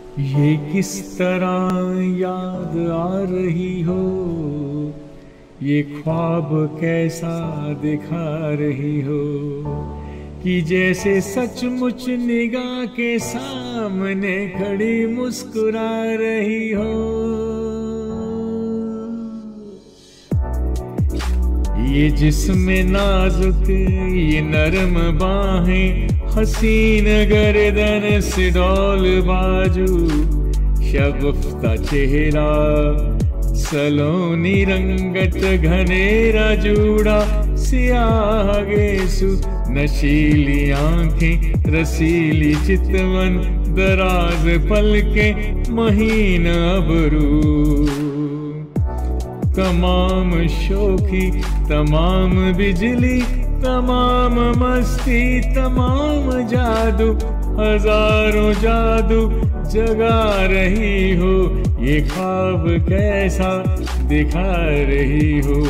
ये किस तरह याद आ रही हो, ये ख्वाब कैसा दिखा रही हो, कि जैसे सचमुच निगाह के सामने खड़ी मुस्कुरा रही हो। ये जिस्म नाजुक, ये नरम बाहें, हसीन गर्दन से डोल बाजू, शगुफ्ता चेहरा, सलोनी रंगत घनेरा जूड़ा, सियाह गेसु नशीली आंखें, रसीली चितवन, दराज पलके, महीन अबरू। तमाम शोखी, तमाम बिजली, तमाम मस्ती, तमाम जादू, हजारों जादू जगा रही हो। ये ख्वाब कैसा दिखा रही हो।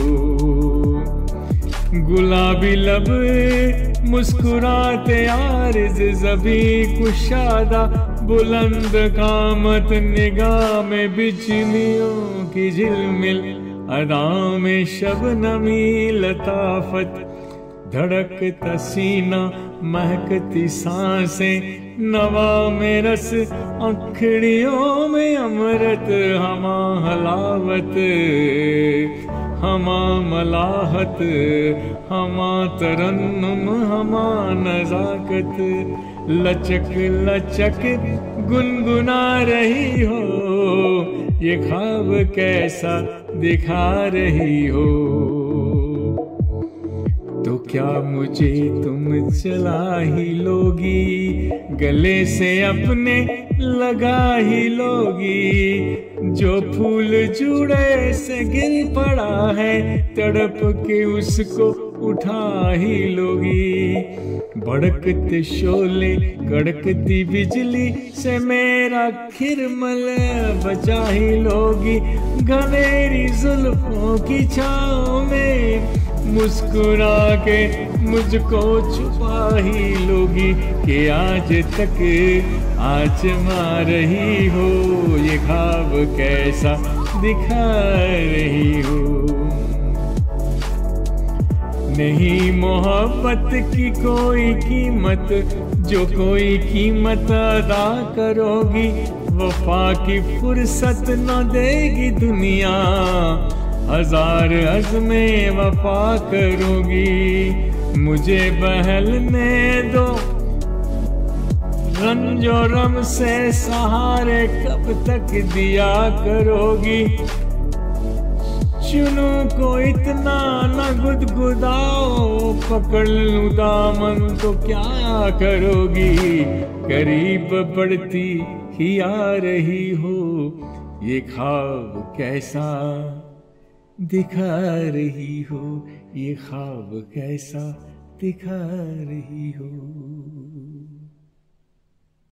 गुलाबी लब मुस्कुराते आरिज़ ज़बी कुशादा, बुलंद कामत निगाह में बिजलियों की झिलमिल, अदा में शबनमी लताफत, धड़कता सीना, महकती सांसें, नवा में रस, अंखड़ियों में अमृत, हमा हलावत, हमा मलाहत, हमा तरन्नुम, हमा नजाकत, लचक लचक गुनगुना रही हो। ये ख्वाब कैसा दिखा रही हो। तो क्या मुझे तुम चला ही लोगी, गले से अपने लगा ही लोगी, जो फूल जुड़े से गिर पड़ा है, तड़प के उसको उठा ही लोगी। भड़कते शोले, कड़कती बिजली से मेरा खिरमल बचा ही लोगी। घनेरी जुल्फों की छाँव में मुस्कुरा के मुझको छुपा ही लोगी, कि आज तक आजमा रही हो। ये ख्वाब कैसा दिखा रही हो। नहीं मोहब्बत की कोई कीमत, जो कोई कीमत अदा करोगी, वफा की फुर्सत न देगी दुनिया, हजार अज़्मे वफा करोगी। मुझे बहलने दो, रंजो रम से सहारे कब तक दिया करोगी। चुनू को इतना न गुदगुदाओ, पकड़ लूं दामन तो क्या करोगी। करीब बढ़ती ही आ रही हो, ये ख्वाब कैसा दिखा रही हो। ये ख्वाब कैसा दिखा रही हो।